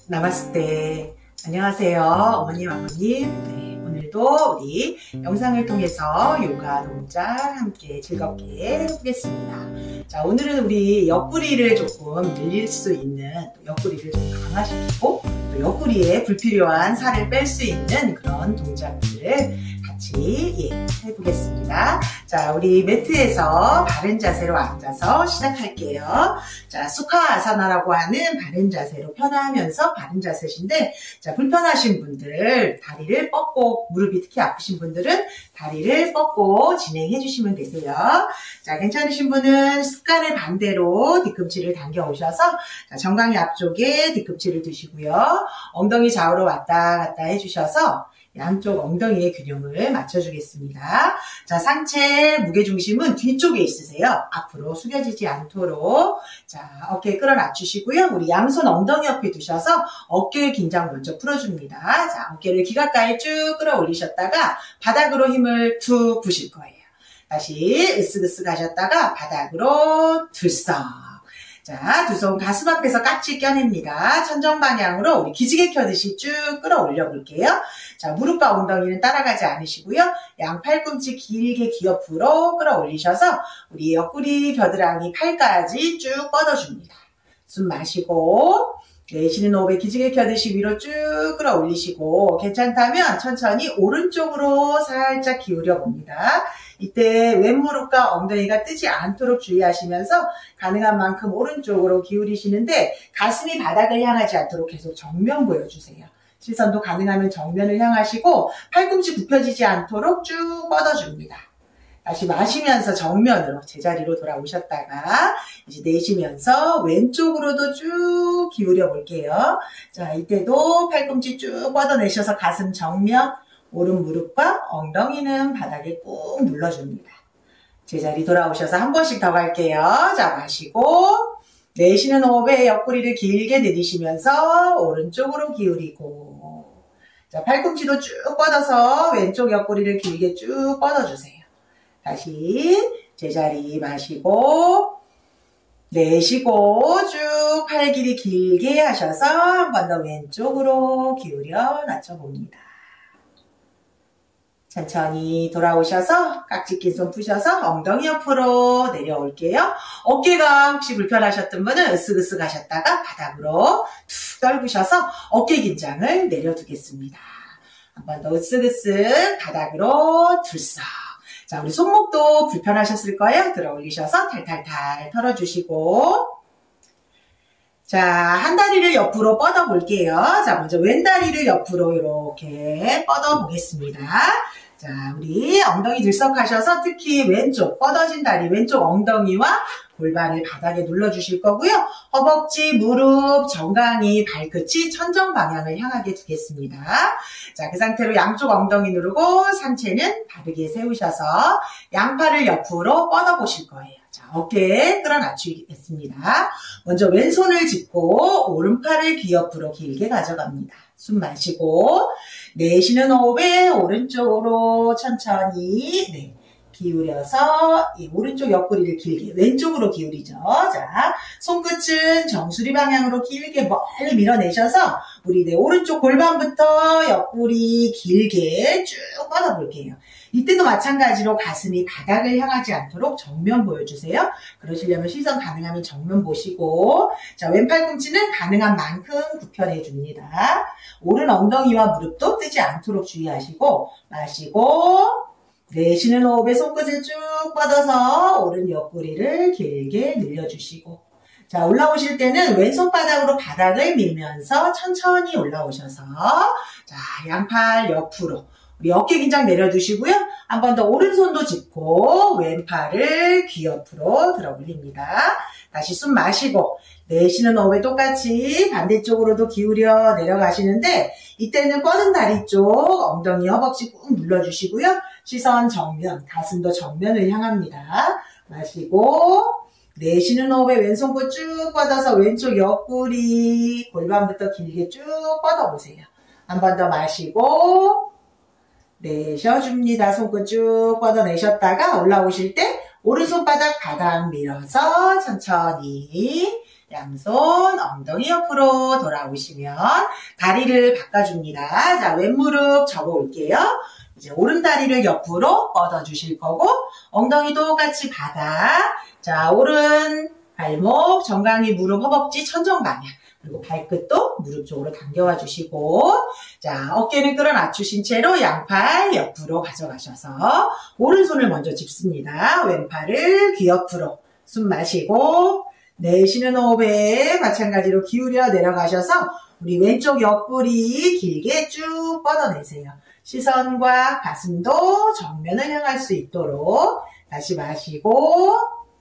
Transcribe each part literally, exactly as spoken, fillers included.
나마스테. 안녕하세요. 어머님, 아버님. 네, 오늘도 우리 영상을 통해서 요가 동작 함께 즐겁게 해보겠습니다. 자, 오늘은 우리 옆구리를 조금 늘릴 수 있는, 또 옆구리를 좀 강화시키고, 또 옆구리에 불필요한 살을 뺄 수 있는 그런 동작들을 같이 예, 해보겠습니다. 자, 우리 매트에서 바른 자세로 앉아서 시작할게요. 자, 수카아사나라고 하는 바른 자세로 편하면서 바른 자세신데, 자, 불편하신 분들 다리를 뻗고, 무릎이 특히 아프신 분들은 다리를 뻗고 진행해 주시면 되세요. 자, 괜찮으신 분은 습관을 반대로 뒤꿈치를 당겨 오셔서, 자, 정강이 앞쪽에 뒤꿈치를 두시고요. 엉덩이 좌우로 왔다 갔다 해주셔서 양쪽 엉덩이의 균형을 맞춰주겠습니다. 자, 상체 무게중심은 뒤쪽에 있으세요. 앞으로 숙여지지 않도록. 자, 어깨 끌어낮추시고요. 우리 양손 엉덩이 옆에 두셔서 어깨 긴장 먼저 풀어줍니다. 자, 어깨를 귀 가까이 쭉 끌어올리셨다가 바닥으로 힘을 툭 부실 거예요. 다시 으쓱으쓱 하셨다가 바닥으로 들썩. 자, 두 손 가슴 앞에서 깍지 껴냅니다. 천정 방향으로 우리 기지개 켜듯이 쭉 끌어올려 볼게요. 자, 무릎과 엉덩이는 따라가지 않으시고요. 양 팔꿈치 길게 귀 옆으로 끌어올리셔서 우리 옆구리 겨드랑이 팔까지 쭉 뻗어줍니다. 숨 마시고 내쉬는 호흡에 기지개 켜듯이 위로 쭉 끌어올리시고, 괜찮다면 천천히 오른쪽으로 살짝 기울여 봅니다. 이때 왼무릎과 엉덩이가 뜨지 않도록 주의하시면서 가능한 만큼 오른쪽으로 기울이시는데, 가슴이 바닥을 향하지 않도록 계속 정면 보여주세요. 시선도 가능하면 정면을 향하시고 팔꿈치 굽혀지지 않도록 쭉 뻗어줍니다. 다시 마시면서 정면으로 제자리로 돌아오셨다가 이제 내쉬면서 왼쪽으로도 쭉 기울여 볼게요. 자, 이때도 팔꿈치 쭉 뻗어내셔서 가슴 정면, 오른 무릎과 엉덩이는 바닥에 꾹 눌러줍니다. 제자리 돌아오셔서 한 번씩 더 갈게요. 자, 마시고 내쉬는 호흡에 옆구리를 길게 내리시면서 오른쪽으로 기울이고, 자, 팔꿈치도 쭉 뻗어서 왼쪽 옆구리를 길게 쭉 뻗어주세요. 다시 제자리 마시고 내쉬고 쭉 팔 길이 길게 하셔서 한 번 더 왼쪽으로 기울여 낮춰봅니다. 천천히 돌아오셔서 깍지 낀 손 푸셔서 엉덩이 옆으로 내려올게요. 어깨가 혹시 불편하셨던 분은 으쓱으쓱 하셨다가 바닥으로 툭 떨구셔서 어깨 긴장을 내려두겠습니다. 한 번 더 으쓱으쓱 바닥으로 들썩. 자, 우리 손목도 불편하셨을 거예요. 들어 올리셔서 탈탈탈 털어주시고, 자, 한 다리를 옆으로 뻗어 볼게요. 자, 먼저 왼 다리를 옆으로 이렇게 뻗어 보겠습니다. 자, 우리 엉덩이 들썩하셔서 특히 왼쪽 뻗어진 다리, 왼쪽 엉덩이와 골반을 바닥에 눌러주실 거고요. 허벅지, 무릎, 정강이, 발끝이 천정 방향을 향하게 두겠습니다. 자, 그 상태로 양쪽 엉덩이 누르고 상체는 바르게 세우셔서 양팔을 옆으로 뻗어 보실 거예요. 자, 어깨 끌어낮추겠습니다. 먼저 왼손을 짚고 오른팔을 귀 옆으로 길게 가져갑니다. 숨 마시고 내쉬는 호흡에 오른쪽으로 천천히 네, 기울여서 예, 오른쪽 옆구리를 길게 왼쪽으로 기울이죠. 자, 손끝은 정수리 방향으로 길게 멀리 밀어내셔서 우리 네, 오른쪽 골반부터 옆구리 길게 쭉 뻗어볼게요. 이때도 마찬가지로 가슴이 바닥을 향하지 않도록 정면 보여주세요. 그러시려면 시선 가능하면 정면 보시고, 자, 왼팔 꿈치는 가능한 만큼 굽혀내줍니다. 오른 엉덩이와 무릎도 뜨지 않도록 주의하시고 마시고 내쉬는 호흡에 손끝을 쭉 뻗어서 오른 옆구리를 길게 늘려주시고, 자, 올라오실 때는 왼손바닥으로 바닥을 밀면서 천천히 올라오셔서 자, 양팔 옆으로 우리 어깨 긴장 내려두시고요. 한 번 더 오른손도 짚고 왼팔을 귀 옆으로 들어 올립니다. 다시 숨 마시고 내쉬는 호흡에 똑같이 반대쪽으로도 기울여 내려가시는데, 이때는 뻗은 다리 쪽 엉덩이 허벅지 꾹 눌러주시고요. 시선 정면, 가슴도 정면을 향합니다. 마시고 내쉬는 호흡에 왼손끝 쭉 뻗어서 왼쪽 옆구리 골반부터 길게 쭉 뻗어보세요. 한 번 더 마시고 내쉬어줍니다. 손끝 쭉 뻗어내셨다가 올라오실 때 오른손바닥 바닥 밀어서 천천히 양손 엉덩이 옆으로 돌아오시면 다리를 바꿔줍니다. 자, 왼무릎 접어 올게요. 이제 오른다리를 옆으로 뻗어 주실 거고 엉덩이 똑같이 바닥. 자, 오른 발목, 정강이, 무릎, 허벅지, 천정 방향. 그리고 발끝도 무릎 쪽으로 당겨와 주시고 자, 어깨는 끌어맞추신 채로 양팔 옆으로 가져가셔서 오른손을 먼저 짚습니다. 왼팔을 귀 옆으로 숨 마시고 내쉬는 호흡에 마찬가지로 기울여 내려가셔서 우리 왼쪽 옆구리 길게 쭉 뻗어내세요. 시선과 가슴도 정면을 향할 수 있도록 다시 마시고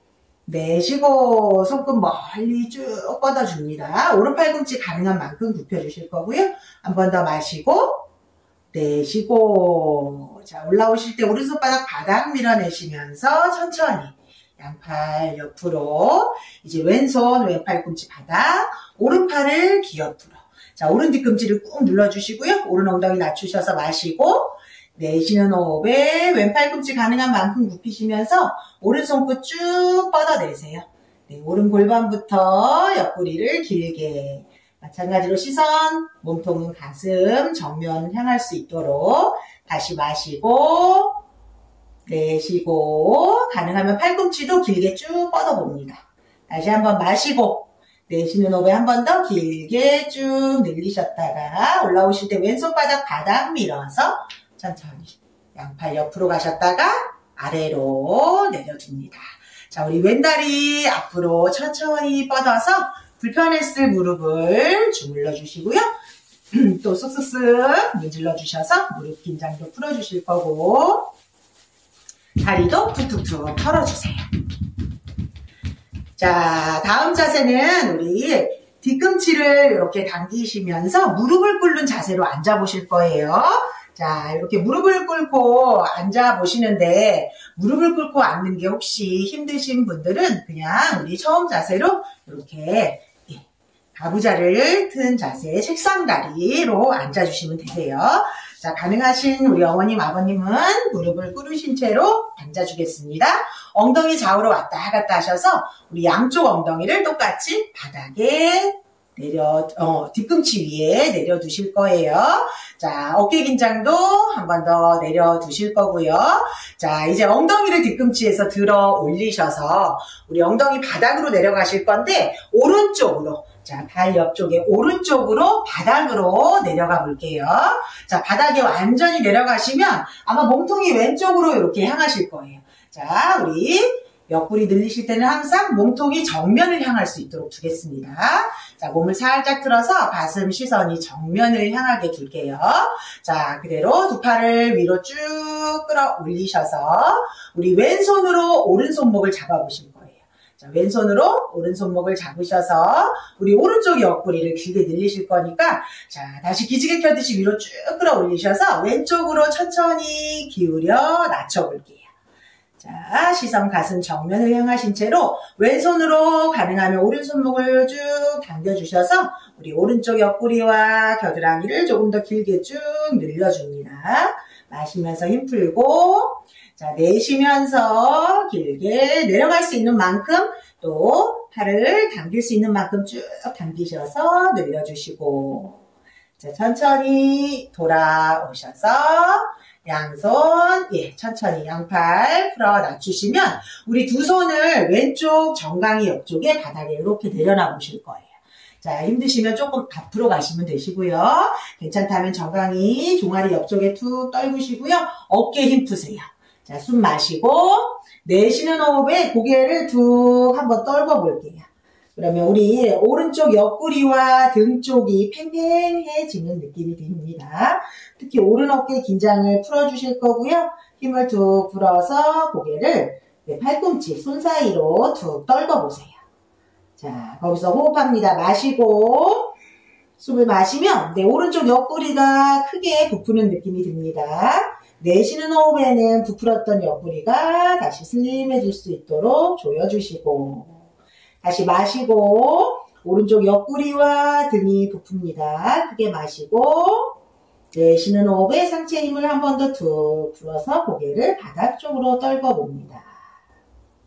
내쉬고 손끝 멀리 쭉 뻗어줍니다. 오른 팔꿈치 가능한 만큼 굽혀주실 거고요. 한 번 더 마시고 내쉬고 자 올라오실 때 오른손바닥 바닥 밀어내시면서 천천히 양팔 옆으로 이제 왼손 왼팔꿈치 바닥 오른팔을 귀 옆으로 자 오른 뒤꿈치를 꾹 눌러주시고요. 오른 엉덩이 낮추셔서 마시고 내쉬는 호흡에 왼팔꿈치 가능한 만큼 굽히시면서 오른손끝 쭉 뻗어내세요. 네, 오른 골반부터 옆구리를 길게 마찬가지로 시선, 몸통은 가슴, 정면 향할 수 있도록 다시 마시고 내쉬고 가능하면 팔꿈치도 길게 쭉 뻗어봅니다. 다시 한번 마시고 내쉬는 호흡에 한 번 더 길게 쭉 늘리셨다가 올라오실 때 왼손바닥 바닥 밀어서 천천히 양팔 옆으로 가셨다가 아래로 내려줍니다. 자, 우리 왼다리 앞으로 천천히 뻗어서 불편했을 무릎을 주물러 주시고요. 또 쓱쓱쓱 문질러 주셔서 무릎 긴장도 풀어주실 거고 다리도 툭툭툭 털어주세요. 자, 다음 자세는 우리 뒤꿈치를 이렇게 당기시면서 무릎을 꿇는 자세로 앉아보실 거예요. 자, 이렇게 무릎을 꿇고 앉아보시는데 무릎을 꿇고 앉는 게 혹시 힘드신 분들은 그냥 우리 처음 자세로 이렇게 가부좌를 튼 자세, 책상다리로 앉아주시면 되세요. 자, 가능하신 우리 어머님, 아버님은 무릎을 꿇으신 채로 앉아주겠습니다. 엉덩이 좌우로 왔다 갔다 하셔서 우리 양쪽 엉덩이를 똑같이 바닥에 내려, 어, 뒤꿈치 위에 내려두실 거예요. 자, 어깨 긴장도 한 번 더 내려두실 거고요. 자, 이제 엉덩이를 뒤꿈치에서 들어 올리셔서 우리 엉덩이 바닥으로 내려가실 건데, 오른쪽으로, 자, 발 옆쪽에 오른쪽으로 바닥으로 내려가 볼게요. 자, 바닥에 완전히 내려가시면 아마 몸통이 왼쪽으로 이렇게 향하실 거예요. 자, 우리 옆구리 늘리실 때는 항상 몸통이 정면을 향할 수 있도록 두겠습니다. 자, 몸을 살짝 틀어서 가슴 시선이 정면을 향하게 둘게요. 자, 그대로 두 팔을 위로 쭉 끌어 올리셔서 우리 왼손으로 오른손목을 잡아보실 거예요. 자, 왼손으로 오른손목을 잡으셔서 우리 오른쪽 옆구리를 길게 늘리실 거니까 자, 다시 기지개 켜듯이 위로 쭉 끌어 올리셔서 왼쪽으로 천천히 기울여 낮춰볼게요. 자, 시선 가슴 정면을 향하신 채로 왼손으로 가능하면 오른손목을 쭉 당겨주셔서 우리 오른쪽 옆구리와 겨드랑이를 조금 더 길게 쭉 늘려줍니다. 마시면서 힘 풀고 자, 내쉬면서 길게 내려갈 수 있는 만큼 또 팔을 당길 수 있는 만큼 쭉 당기셔서 늘려주시고 자, 천천히 돌아오셔서 양손, 예, 천천히 양팔 풀어 낮추시면 우리 두 손을 왼쪽 정강이 옆쪽에 바닥에 이렇게 내려놔 보실 거예요. 자, 힘드시면 조금 앞으로 가시면 되시고요. 괜찮다면 정강이 종아리 옆쪽에 툭 떨구시고요. 어깨 힘 푸세요. 자, 숨 마시고 내쉬는 호흡에 고개를 툭 한번 떨궈 볼게요. 그러면 우리 오른쪽 옆구리와 등 쪽이 팽팽해지는 느낌이 듭니다. 특히 오른 어깨 긴장을 풀어주실 거고요. 힘을 툭 풀어서 고개를 팔꿈치, 손 사이로 툭 떨궈보세요. 자, 거기서 호흡합니다. 마시고 숨을 마시면 네, 오른쪽 옆구리가 크게 부푸는 느낌이 듭니다. 내쉬는 호흡에는 부풀었던 옆구리가 다시 슬림해질 수 있도록 조여주시고 다시 마시고 오른쪽 옆구리와 등이 부풉니다. 크게 마시고 내쉬는 호흡에 상체 힘을 한 번 더 툭 풀어서 고개를 바닥 쪽으로 떨궈 봅니다.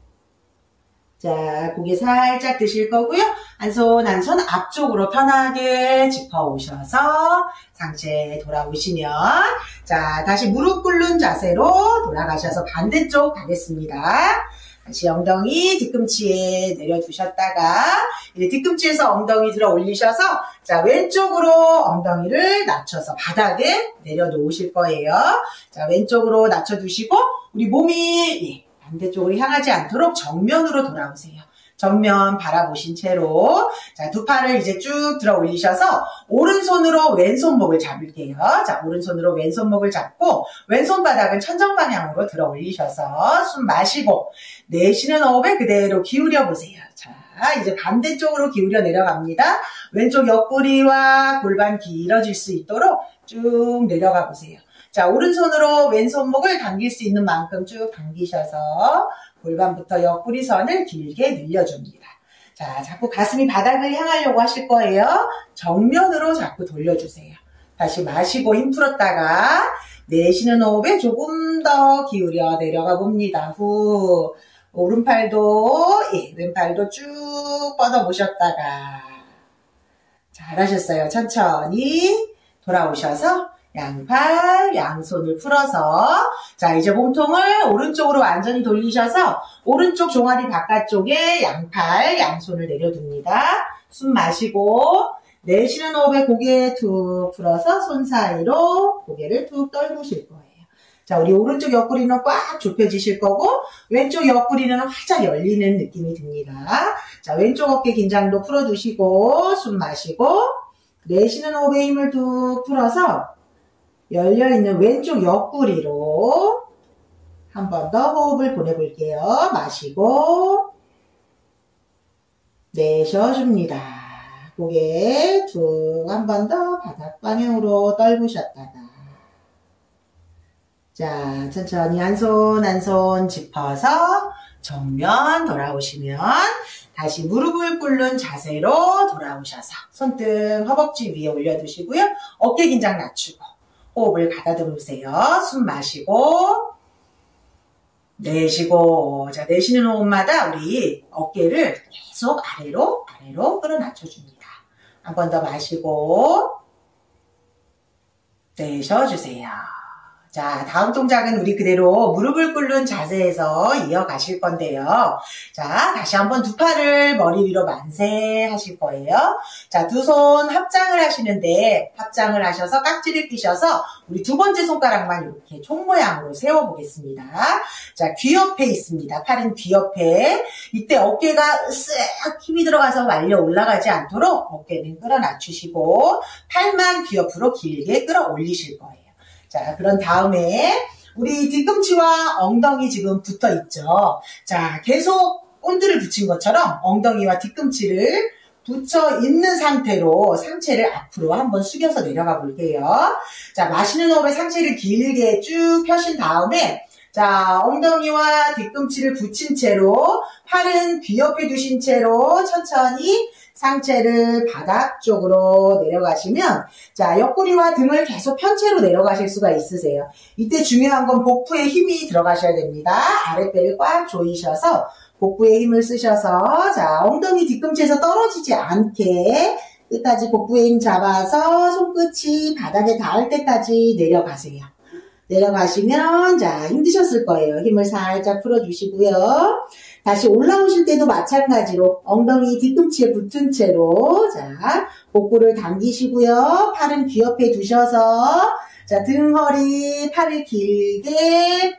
자, 고개 살짝 드실 거고요. 한 손 한 손 앞쪽으로 편하게 짚어오셔서 상체 돌아오시면 자, 다시 무릎 꿇는 자세로 돌아가셔서 반대쪽 가겠습니다. 다시 엉덩이 뒤꿈치에 내려두셨다가 이제 뒤꿈치에서 엉덩이 들어 올리셔서 자, 왼쪽으로 엉덩이를 낮춰서 바닥에 내려놓으실 거예요. 자, 왼쪽으로 낮춰두시고 우리 몸이 예, 반대쪽으로 향하지 않도록 정면으로 돌아오세요. 정면 바라보신 채로 자, 두 팔을 이제 쭉 들어 올리셔서 오른손으로 왼손목을 잡을게요. 자, 오른손으로 왼손목을 잡고 왼손 바닥은 천정 방향으로 들어 올리셔서 숨 마시고 내쉬는 호흡에 그대로 기울여 보세요. 자, 이제 반대쪽으로 기울여 내려갑니다. 왼쪽 옆구리와 골반 길어질 수 있도록 쭉 내려가 보세요. 자, 오른손으로 왼손목을 당길 수 있는 만큼 쭉 당기셔서 골반부터 옆구리 선을 길게 늘려줍니다. 자, 자꾸 가슴이 바닥을 향하려고 하실 거예요. 정면으로 자꾸 돌려주세요. 다시 마시고 힘 풀었다가 내쉬는 호흡에 조금 더 기울여 내려가 봅니다. 후, 오른팔도 예, 왼팔도 쭉 뻗어 보셨다가 잘하셨어요. 천천히 돌아오셔서 양팔, 양손을 풀어서 자, 이제 몸통을 오른쪽으로 완전히 돌리셔서 오른쪽 종아리 바깥쪽에 양팔, 양손을 내려둡니다. 숨 마시고 내쉬는 호흡에 고개 툭 풀어서 손 사이로 고개를 툭 떨구실 거예요. 자, 우리 오른쪽 옆구리는 꽉 좁혀지실 거고 왼쪽 옆구리는 활짝 열리는 느낌이 듭니다. 자, 왼쪽 어깨 긴장도 풀어주시고 숨 마시고 내쉬는 호흡에 힘을 툭 풀어서 열려있는 왼쪽 옆구리로 한 번 더 호흡을 보내볼게요. 마시고 내쉬어줍니다. 고개 툭 한 번 더 바닥 방향으로 떨구셨다가 자, 천천히 한 손 한 손 짚어서 정면 돌아오시면 다시 무릎을 꿇는 자세로 돌아오셔서 손등 허벅지 위에 올려두시고요. 어깨 긴장 낮추고 호흡을 가다듬으세요. 숨 마시고 내쉬고 자, 내쉬는 호흡마다 우리 어깨를 계속 아래로 아래로 끌어낮춰줍니다. 한 번 더 마시고 내쉬어주세요. 자, 다음 동작은 우리 그대로 무릎을 꿇는 자세에서 이어가실 건데요. 자, 다시 한번 두 팔을 머리 위로 만세 하실 거예요. 자, 두 손 합장을 하시는데 합장을 하셔서 깍지를 끼셔서 우리 두 번째 손가락만 이렇게 총 모양으로 세워보겠습니다. 자, 귀 옆에 있습니다. 팔은 귀 옆에. 이때 어깨가 쓱 힘이 들어가서 말려 올라가지 않도록 어깨는 끌어 낮추시고 팔만 귀 옆으로 길게 끌어 올리실 거예요. 자, 그런 다음에 우리 뒤꿈치와 엉덩이 지금 붙어 있죠. 자, 계속 본드를 붙인 것처럼 엉덩이와 뒤꿈치를 붙여 있는 상태로 상체를 앞으로 한번 숙여서 내려가 볼게요. 자, 마시는 호흡에 상체를 길게 쭉 펴신 다음에 자, 엉덩이와 뒤꿈치를 붙인 채로 팔은 귀 옆에 두신 채로 천천히 상체를 바닥 쪽으로 내려가시면 자, 옆구리와 등을 계속 편 채로 내려가실 수가 있으세요. 이때 중요한 건 복부에 힘이 들어가셔야 됩니다. 아랫배를 꽉 조이셔서 복부에 힘을 쓰셔서 자, 엉덩이 뒤꿈치에서 떨어지지 않게 끝까지 복부에 힘 잡아서 손끝이 바닥에 닿을 때까지 내려가세요. 내려가시면 자, 힘드셨을 거예요. 힘을 살짝 풀어주시고요. 다시 올라오실 때도 마찬가지로 엉덩이 뒤꿈치에 붙은 채로 자, 복부를 당기시고요. 팔은 귀 옆에 두셔서 자, 등, 허리, 팔을 길게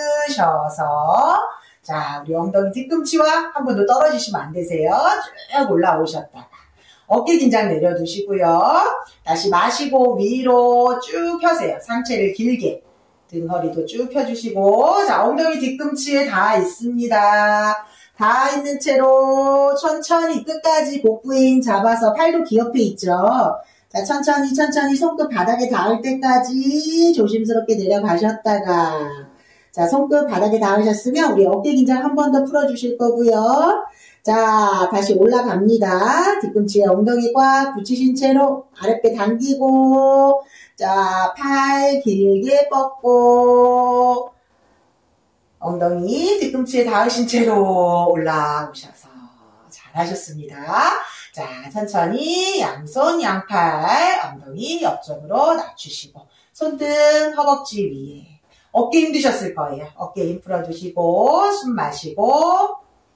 뻗으셔서 자, 우리 엉덩이 뒤꿈치와 한 번도 떨어지시면 안 되세요. 쭉 올라오셨다가 어깨 긴장 내려두시고요. 다시 마시고 위로 쭉 펴세요. 상체를 길게. 등 허리도 쭉 펴주시고 자, 엉덩이 뒤꿈치에 다 있습니다. 다 있는 채로 천천히 끝까지 복부에 힘 잡아서 팔도 귀 옆에 있죠. 자, 천천히 천천히 손끝 바닥에 닿을 때까지 조심스럽게 내려가셨다가 자, 손끝 바닥에 닿으셨으면 우리 어깨 긴장 한 번 더 풀어주실 거고요. 자, 다시 올라갑니다. 뒤꿈치에 엉덩이 꽉 붙이신 채로 아랫배 당기고 자, 팔 길게 뻗고 엉덩이 뒤꿈치에 닿으신 채로 올라오셔서 잘하셨습니다. 자, 천천히 양손 양팔 엉덩이 옆쪽으로 낮추시고 손등 허벅지 위에. 어깨 힘드셨을 거예요. 어깨 힘 풀어주시고 숨 마시고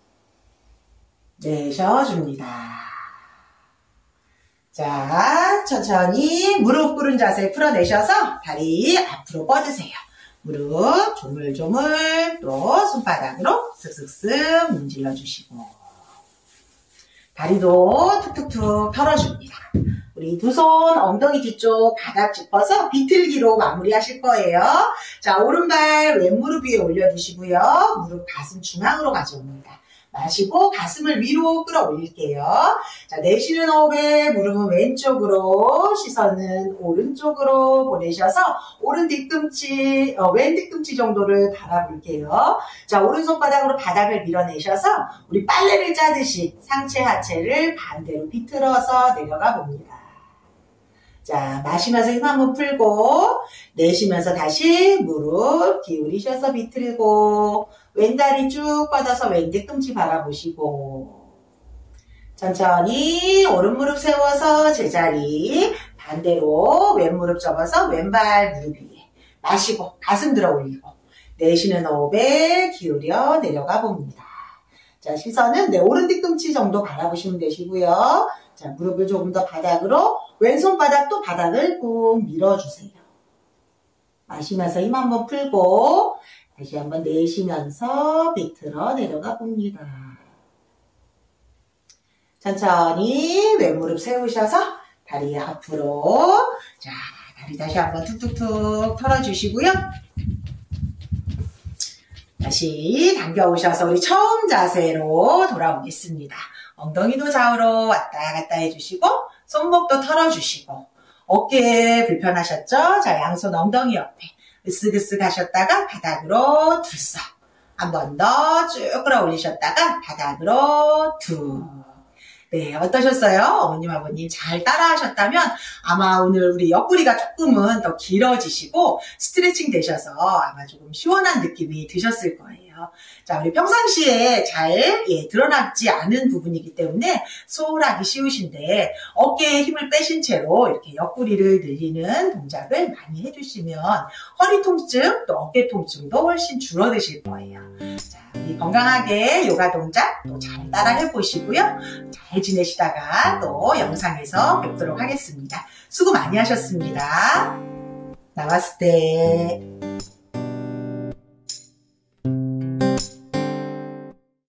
내쉬어줍니다. 자, 천천히 무릎 꿇은 자세 풀어내셔서 다리 앞으로 뻗으세요. 무릎 조물조물 또 손바닥으로 쓱쓱쓱 문질러 주시고 다리도 툭툭툭 털어줍니다. 우리 두 손 엉덩이 뒤쪽 바닥 짚어서 비틀기로 마무리하실 거예요. 자, 오른발 왼무릎 위에 올려주시고요. 무릎 가슴 중앙으로 가져옵니다. 마시고 가슴을 위로 끌어올릴게요. 자, 내쉬는 호흡에 무릎은 왼쪽으로, 시선은 오른쪽으로 보내셔서 오른 뒤꿈치, 어, 왼 뒤꿈치 정도를 바라볼게요. 자, 오른손바닥으로 바닥을 밀어내셔서 우리 빨래를 짜듯이 상체 하체를 반대로 비틀어서 내려가 봅니다. 자, 마시면서 힘 한번 풀고 내쉬면서 다시 무릎 기울이셔서 비틀고 왼다리 쭉 뻗어서 왼 뒤꿈치 바라보시고 천천히 오른 무릎 세워서 제자리 반대로 왼 무릎 접어서 왼발 무릎 위에 마시고 가슴 들어 올리고 내쉬는 호흡에 기울여 내려가 봅니다. 자, 시선은 네, 오른 뒤꿈치 정도 바라보시면 되시고요. 자, 무릎을 조금 더 바닥으로 왼손바닥도 바닥을 꾹 밀어주세요. 마시면서 힘 한번 풀고 다시 한번 내쉬면서 비틀어 내려가 봅니다. 천천히 왼무릎 세우셔서 다리 앞으로 자, 다리 다시 한번 툭툭툭 털어주시고요. 다시 당겨오셔서 우리 처음 자세로 돌아오겠습니다. 엉덩이도 좌우로 왔다 갔다 해주시고 손목도 털어주시고 어깨 불편하셨죠? 자, 양손 엉덩이 옆에 으쓱으쓱 하셨다가 바닥으로 들썩 한 번 더 쭉 끌어올리셨다가 바닥으로 툭. 네, 어떠셨어요? 어머님, 아버님 잘 따라 하셨다면 아마 오늘 우리 옆구리가 조금은 더 길어지시고 스트레칭 되셔서 아마 조금 시원한 느낌이 드셨을 거예요. 자, 우리 평상시에 잘 예, 드러나지 않은 부분이기 때문에 소홀하기 쉬우신데 어깨에 힘을 빼신 채로 이렇게 옆구리를 늘리는 동작을 많이 해주시면 허리 통증 또 어깨 통증도 훨씬 줄어드실 거예요. 자, 우리 건강하게 요가 동작 또 잘 따라 해보시고요. 잘 지내시다가 또 영상에서 뵙도록 하겠습니다. 수고 많이 하셨습니다. 나마스테.